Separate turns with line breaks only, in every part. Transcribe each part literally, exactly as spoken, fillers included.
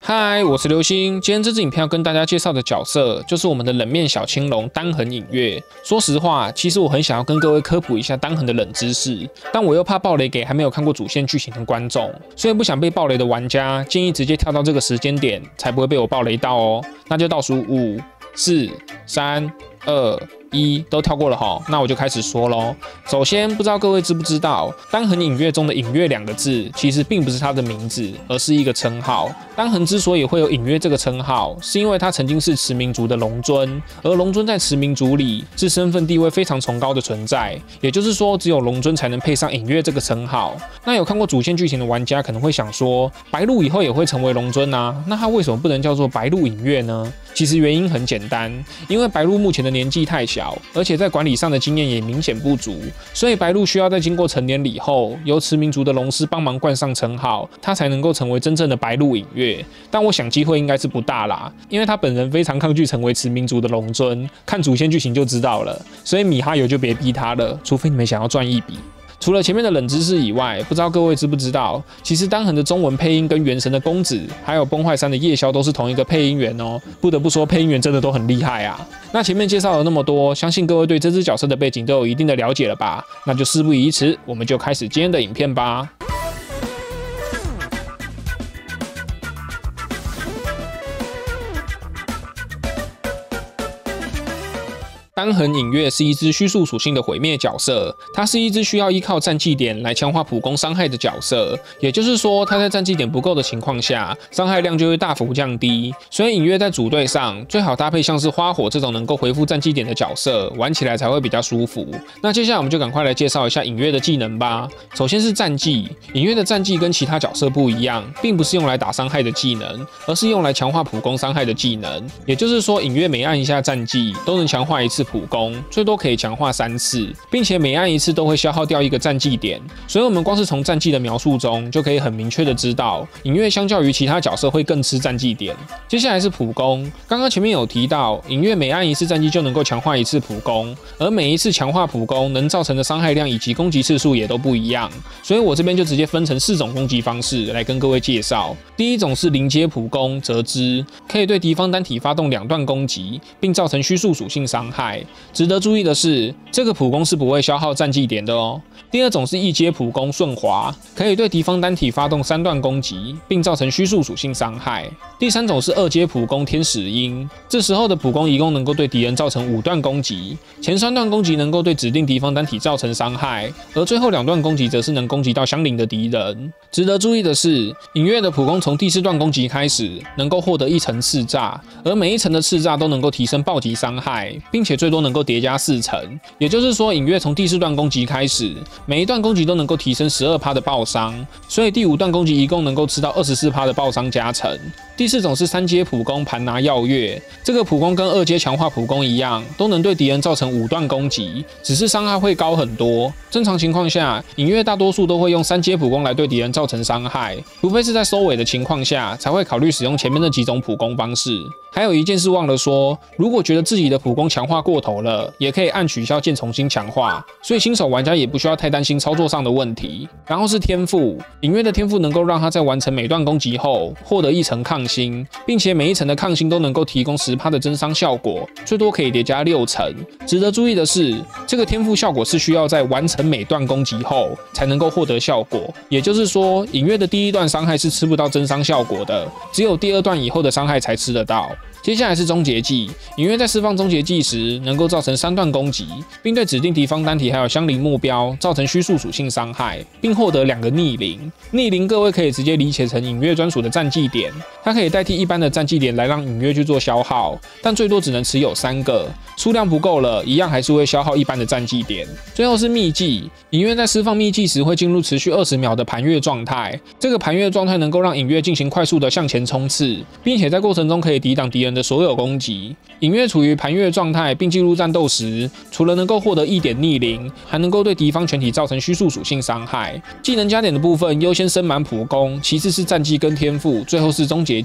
嗨，我是刘星。今天这支影片要跟大家介绍的角色，就是我们的冷面小青龙单横影月。说实话，其实我很想要跟各位科普一下单横的冷知识，但我又怕爆雷给还没有看过主线剧情的观众，所以不想被爆雷的玩家，建议直接跳到这个时间点，才不会被我爆雷到哦。那就倒数五、四、三、二。一都跳过了齁，那我就开始说咯。首先，不知道各位知不知道，单横影月中的影月两个字，其实并不是他的名字，而是一个称号。单横之所以会有影月这个称号，是因为他曾经是驰名族的龙尊，而龙尊在驰名族里是身份地位非常崇高的存在，也就是说，只有龙尊才能配上影月这个称号。那有看过主线剧情的玩家可能会想说，白鹿以后也会成为龙尊啊，那他为什么不能叫做白鹿影月呢？其实原因很简单，因为白鹿目前的年纪太小，而且在管理上的经验也明显不足，所以白鹿需要在经过成年礼后，由驰名族的龙师帮忙冠上称号，他才能够成为真正的白鹿影月。但我想机会应该是不大啦，因为他本人非常抗拒成为驰名族的龙尊，看主线剧情就知道了。所以米哈游就别逼他了，除非你们想要赚一笔。除了前面的冷知识以外，不知道各位知不知道，其实单横的中文配音跟原神的公子，还有崩坏三的夜宵都是同一个配音员哦。不得不说，配音员真的都很厉害啊。那前面介绍了那么多，相信各位对这支角色的背景都有一定的了解了吧？那就事不宜迟，我们就开始今天的影片吧。单横影月是一只虚数属性的毁灭角色，它是一只需要依靠战绩点来强化普攻伤害的角色，也就是说，它在战绩点不够的情况下，伤害量就会大幅降低。所以影月在组队上最好搭配像是花火这种能够回复战绩点的角色，玩起来才会比较舒服。那接下来我们就赶快来介绍一下影月的技能吧。首先是战技，影月的战技跟其他角色不一样，并不是用来打伤害的技能，而是用来强化普攻伤害的技能。也就是说，影月每按一下战技都能强化一次普攻，最多可以强化三次，并且每按一次都会消耗掉一个战绩点，所以我们光是从战绩的描述中就可以很明确的知道，影月相较于其他角色会更吃战绩点。接下来是普攻，刚刚前面有提到，影月每按一次战绩就能够强化一次普攻，而每一次强化普攻能造成的伤害量以及攻击次数也都不一样，所以我这边就直接分成四种攻击方式来跟各位介绍。第一种是零阶普攻折枝，可以对敌方单体发动两段攻击，并造成虚数属性伤害。值得注意的是，这个普攻是不会消耗战绩点的哦。第二种是一阶普攻顺滑，可以对敌方单体发动三段攻击，并造成虚数属性伤害。第三种是二阶普攻天使鹰，这时候的普攻一共能够对敌人造成五段攻击，前三段攻击能够对指定敌方单体造成伤害，而最后两段攻击则是能攻击到相邻的敌人。值得注意的是，影月的普攻从第四段攻击开始，能够获得一层刺炸，而每一层的刺炸都能够提升暴击伤害，并且最多能够叠加四层。也就是说，影月从第四段攻击开始，每一段攻击都能够提升 百分之十二 的爆伤，所以第五段攻击一共能够吃到 百分之二十四 的爆伤加成。第四种是三阶普攻盘拿耀月，这个普攻跟二阶强化普攻一样，都能对敌人造成五段攻击，只是伤害会高很多。正常情况下，影月大多数都会用三阶普攻来对敌人造成伤害，除非是在收尾的情况下，才会考虑使用前面那几种普攻方式。还有一件事忘了说，如果觉得自己的普攻强化过头了，也可以按取消键重新强化，所以新手玩家也不需要太担心操作上的问题。然后是天赋，影月的天赋能够让他在完成每段攻击后获得一层抗星，并且每一层的抗星都能够提供 百分之十 的增伤效果，最多可以叠加六层。值得注意的是，这个天赋效果是需要在完成每段攻击后才能够获得效果，也就是说，影月的第一段伤害是吃不到增伤效果的，只有第二段以后的伤害才吃得到。接下来是终结技，影月在释放终结技时，能够造成三段攻击，并对指定敌方单体还有相邻目标造成虚数属性伤害，并获得两个逆鳞。逆鳞各位可以直接理解成影月专属的战绩点，它可以代替一般的战绩点来让影月去做消耗，但最多只能持有三个，数量不够了，一样还是会消耗一般的战绩点。最后是秘技，影月在释放秘技时会进入持续二十秒的盘越状态，这个盘越状态能够让影月进行快速的向前冲刺，并且在过程中可以抵挡敌人的所有攻击。影月处于盘越状态并进入战斗时，除了能够获得一点逆鳞，还能够对敌方全体造成虚数属性伤害。技能加点的部分优先升满普攻，其次是战技跟天赋，最后是终结技。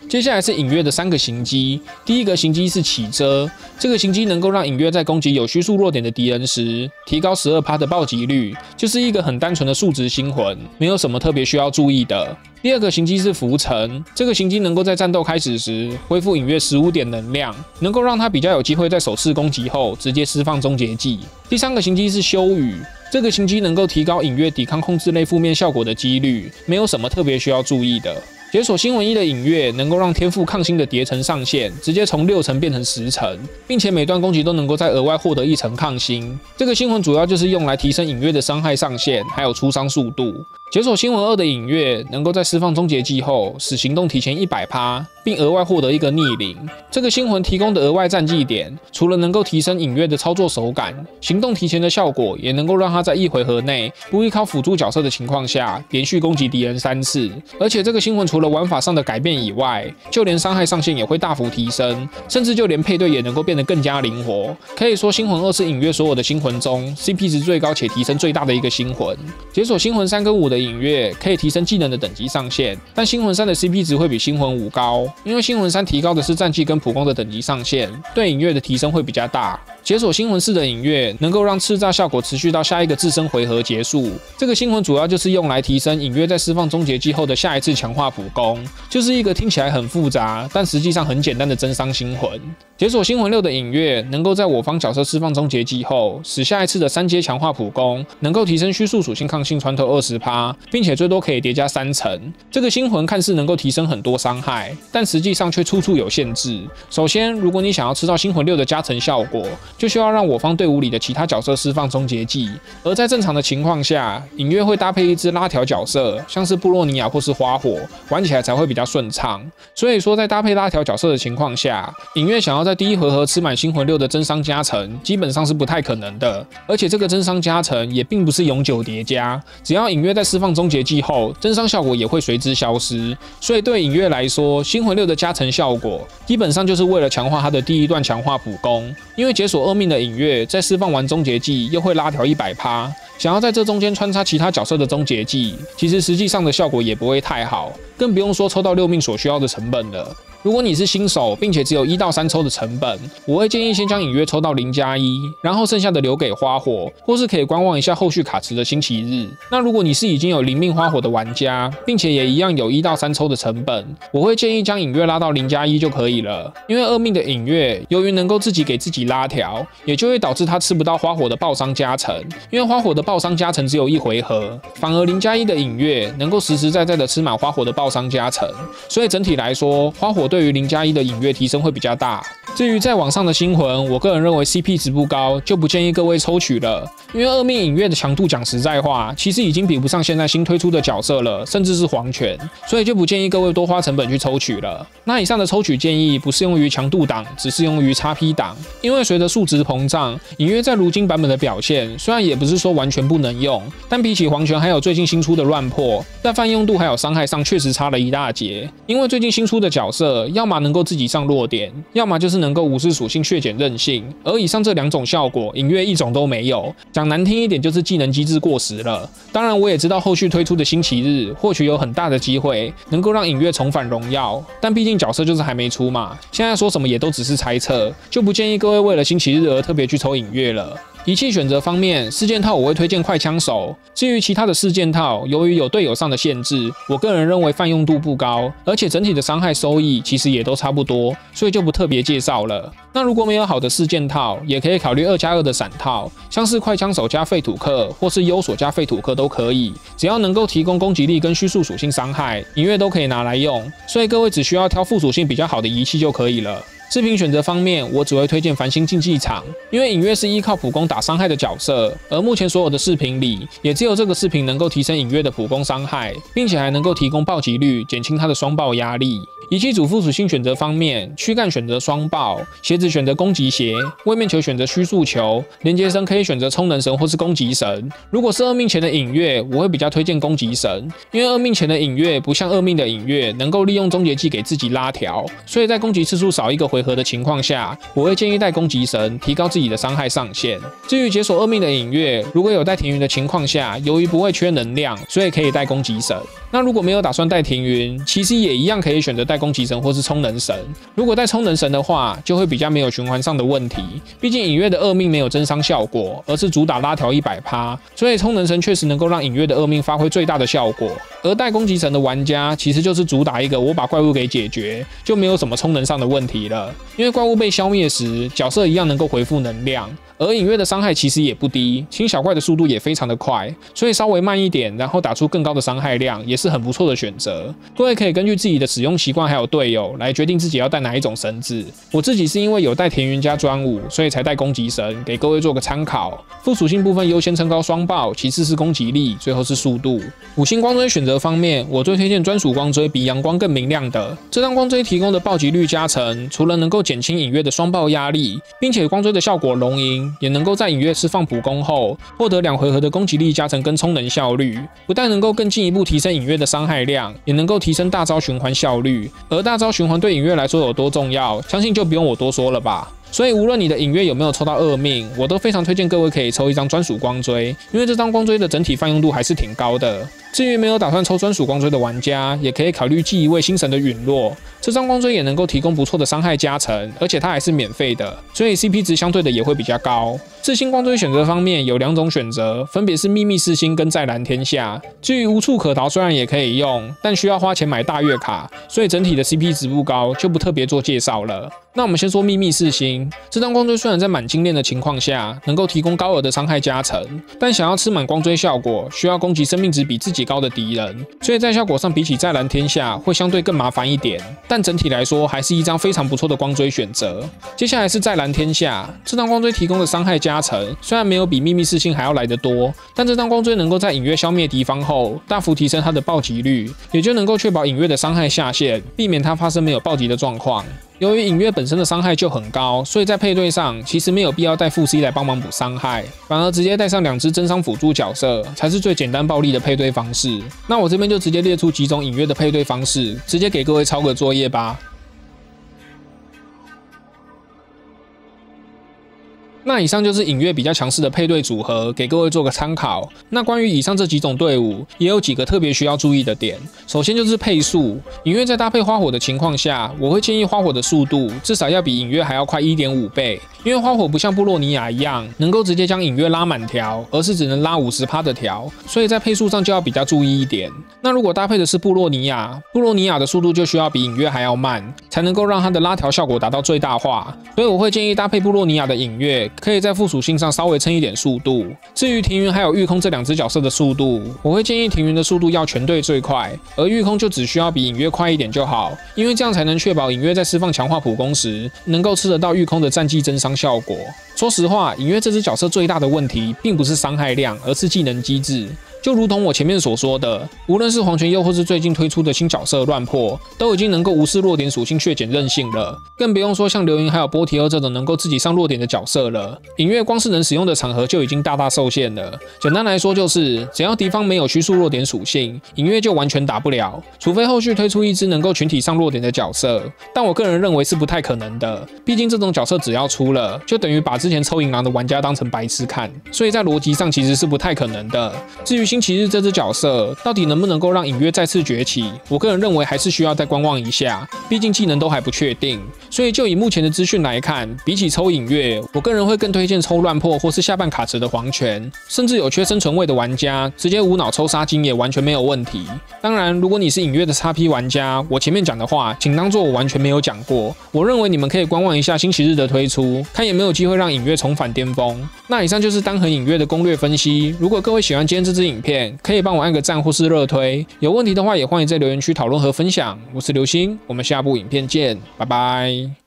接下来是影月的三个行机，第一个行机是起遮，这个行机能够让影月在攻击有虚数弱点的敌人时，提高 百分之十二 的暴击率，就是一个很单纯的数值星魂，没有什么特别需要注意的。第二个行机是浮沉，这个行机能够在战斗开始时恢复影月十五点能量，能够让他比较有机会在首次攻击后直接释放终结技。第三个行机是修羽，这个行机能够提高影月抵抗控制类负面效果的几率，没有什么特别需要注意的。解锁星魂一的影月能够让天赋抗星的叠层上限直接从六层变成十层，并且每段攻击都能够再额外获得一层抗星。这个星魂主要就是用来提升影月的伤害上限，还有出伤速度。解锁星魂二的影月能够在释放终结技后，使行动提前 百分之百，并额外获得一个逆鳞。这个星魂提供的额外战绩点，除了能够提升影月的操作手感，行动提前的效果也能够让他在一回合内不依靠辅助角色的情况下，连续攻击敌人三次。而且这个星魂除了玩法上的改变以外，就连伤害上限也会大幅提升，甚至就连配对也能够变得更加灵活。可以说星魂二是影月所有的星魂中 C P 值最高且提升最大的一个星魂。解锁星魂三跟五的影月可以提升技能的等级上限，但星魂三的 C P 值会比星魂五高，因为星魂三提高的是战绩跟普攻的等级上限，对影月的提升会比较大。解锁星魂四的影月能够让叱咤效果持续到下一个自身回合结束，这个星魂主要就是用来提升影月在释放终结技后的下一次强化普攻，就是一个听起来很复杂，但实际上很简单的增伤星魂。解锁星魂六的影月能够在我方角色释放终结技后，使下一次的三阶强化普攻能够提升虚数属性抗性穿透 百分之二十， 并且最多可以叠加三层。这个星魂看似能够提升很多伤害，但实际上却处处有限制。首先，如果你想要吃到星魂六的加成效果，就需要让我方队伍里的其他角色释放终结技，而在正常的情况下，影月会搭配一只拉条角色，像是布洛尼亚或是花火，玩起来才会比较顺畅。所以说，在搭配拉条角色的情况下，影月想要在第一回合吃满星魂六的增伤加成，基本上是不太可能的。而且这个增伤加成也并不是永久叠加，只要影月在释放终结技后，增伤效果也会随之消失。所以对影月来说，星魂六的加成效果基本上就是为了强化他的第一段强化普攻，因为解锁恶命的影月在释放完终结技又会拉条 百分之百，想要在这中间穿插其他角色的终结技，其实实际上的效果也不会太好，更不用说抽到六命所需要的成本了。如果你是新手，并且只有一到三抽的成本，我会建议先将影月抽到零加一，然后剩下的留给花火，或是可以观望一下后续卡池的星期日。那如果你是已经有零命花火的玩家，并且也一样有一到三抽的成本，我会建议将影月拉到零加一就可以了。因为恶命的影月由于能够自己给自己拉条，也就会导致他吃不到花火的爆伤加成，因为花火的爆伤加成只有一回合，反而零加一的影月能够实实在在的吃满花火的爆伤加成，所以整体来说，花火对于零加一的影月提升会比较大。至于在网上的星魂，我个人认为 C P 值不高，就不建议各位抽取了。因为恶命影月的强度讲实在话，其实已经比不上现在新推出的角色了，甚至是黄泉，所以就不建议各位多花成本去抽取了。那以上的抽取建议不适用于强度档，只适用于 X P 档，因为随着数值膨胀，影月在如今版本的表现虽然也不是说完全不能用，但比起黄泉还有最近新出的乱破，在泛用度还有伤害上确实差了一大截。因为最近新出的角色，要么能够自己上弱点，要么就是能够无视属性削减韧性，而以上这两种效果，影月一种都没有。讲难听一点，就是技能机制过时了。当然，我也知道后续推出的星期日，或许有很大的机会能够让影月重返荣耀，但毕竟角色就是还没出嘛，现在说什么也都只是猜测，就不建议各位为了星期日而特别去抽影月了。仪器选择方面，四件套我会推荐快枪手。至于其他的四件套，由于有队友上的限制，我个人认为泛用度不高，而且整体的伤害收益其实也都差不多，所以就不特别介绍了。那如果没有好的四件套，也可以考虑二加二的闪套，像是快枪手加废土克，或是幽索加废土克都可以，只要能够提供攻击力跟虚数属性伤害，影月都可以拿来用。所以各位只需要挑副属性比较好的仪器就可以了。饰品选择方面，我只会推荐繁星竞技场，因为影月是依靠普攻打伤害的角色，而目前所有的饰品里，也只有这个饰品能够提升影月的普攻伤害，并且还能够提供暴击率，减轻它的双爆压力。仪器主副属性选择方面，躯干选择双爆，鞋子选择攻击鞋，位面球选择虚速球，连接神可以选择充能神或是攻击神。如果是二命前的影月，我会比较推荐攻击神，因为二命前的影月不像二命的影月能够利用终结技给自己拉条，所以在攻击次数少一个回合的情况下，我会建议带攻击神，提高自己的伤害上限。至于解锁二命的影月，如果有带田云的情况下，由于不会缺能量，所以可以带攻击神。 那如果没有打算带庭云，其实也一样可以选择带攻击神或是充能神。如果带充能神的话，就会比较没有循环上的问题。毕竟影月的恶命没有增伤效果，而是主打拉调 百分之百， 所以充能神确实能够让影月的恶命发挥最大的效果。而带攻击神的玩家，其实就是主打一个我把怪物给解决，就没有什么充能上的问题了。因为怪物被消灭时，角色一样能够回复能量。而影月的伤害其实也不低，清小怪的速度也非常的快，所以稍微慢一点，然后打出更高的伤害量，也是很不错的选择。各位可以根据自己的使用习惯还有队友来决定自己要带哪一种神子。我自己是因为有带田云加专武，所以才带攻击神，给各位做个参考。副属性部分优先升高双爆，其次是攻击力，最后是速度。五星光锥选择方面，我最推荐专属光锥比阳光更明亮的。这张光锥提供的暴击率加成，除了能够减轻影月的双爆压力，并且光锥的效果龙吟。也能够在影月释放普攻后，获得两回合的攻击力加成跟充能效率，不但能够更进一步提升影月的伤害量，也能够提升大招循环效率。而大招循环对影月来说有多重要，相信就不用我多说了吧。所以无论你的影月有没有抽到恶命，我都非常推荐各位可以抽一张专属光锥，因为这张光锥的整体泛用度还是挺高的。至于没有打算抽专属光锥的玩家，也可以考虑寄一位星神的陨落，这张光锥也能够提供不错的伤害加成，而且它还是免费的，所以 C P 值相对的也会比较高。四星光锥选择方面有两种选择，分别是秘密四星跟在蓝天下。至于无处可逃，虽然也可以用，但需要花钱买大月卡，所以整体的 C P 值不高，就不特别做介绍了。那我们先说秘密四星，这张光锥虽然在满精炼的情况下能够提供高额的伤害加成，但想要吃满光锥效果，需要攻击生命值比自己高的敌人，所以在效果上比起在蓝天下会相对更麻烦一点。但整体来说，还是一张非常不错的光锥选择。接下来是在蓝天下，这张光锥提供的伤害加成虽然没有比秘密四星还要来得多，但这张光锥能够在影月消灭敌方后，大幅提升它的暴击率，也就能够确保影月的伤害下限，避免它发生没有暴击的状况。由于影月本身的伤害就很高，所以在配对上其实没有必要带副 C 来帮忙补伤害，反而直接带上两只增伤辅助角色才是最简单暴力的配对方式。那我这边就直接列出几种影月的配对方式，直接给各位抄个作业吧。那以上就是影月比较强势的配对组合，给各位做个参考。那关于以上这几种队伍，也有几个特别需要注意的点。首先就是配速，影月在搭配花火的情况下，我会建议花火的速度至少要比影月还要快 一点五倍，因为花火不像布洛尼亚一样能够直接将影月拉满条，而是只能拉 百分之五十 的条，所以在配速上就要比较注意一点。那如果搭配的是布洛尼亚，布洛尼亚的速度就需要比影月还要慢，才能够让它的拉条效果达到最大化，所以我会建议搭配布洛尼亚的影月可以在副属性上稍微撑一点速度。至于庭云还有御空这两只角色的速度，我会建议庭云的速度要全队最快，而御空就只需要比影月快一点就好，因为这样才能确保影月在释放强化普攻时，能够吃得到御空的战绩增伤效果。说实话，影月这只角色最大的问题并不是伤害量，而是技能机制。就如同我前面所说的，无论是黄泉佑或是最近推出的新角色乱破，都已经能够无视弱点属性削减韧性了，更不用说像流萤还有波提欧这种能够自己上弱点的角色了。影月光是能使用的场合就已经大大受限了。简单来说就是，只要敌方没有虚数弱点属性，影月就完全打不了，除非后续推出一只能够群体上弱点的角色，但我个人认为是不太可能的。毕竟这种角色只要出了，就等于把之前抽银狼的玩家当成白痴看，所以在逻辑上其实是不太可能的。至于星期日这只角色到底能不能够让影月再次崛起，我个人认为还是需要再观望一下，毕竟技能都还不确定。所以就以目前的资讯来看，比起抽影月，我个人会更推荐抽乱破或是下半卡池的黄泉，甚至有缺生存位的玩家直接无脑抽杀金也完全没有问题。当然，如果你是影月的 X P 玩家，我前面讲的话请当作我完全没有讲过。我认为你们可以观望一下星期日的推出，看有没有机会让影月重返巅峰。那以上就是单核影月的攻略分析。如果各位喜欢今天这支影片，可以帮我按个赞或是热推，有问题的话也欢迎在留言区讨论和分享。我是刘星，我们下部影片见，拜拜。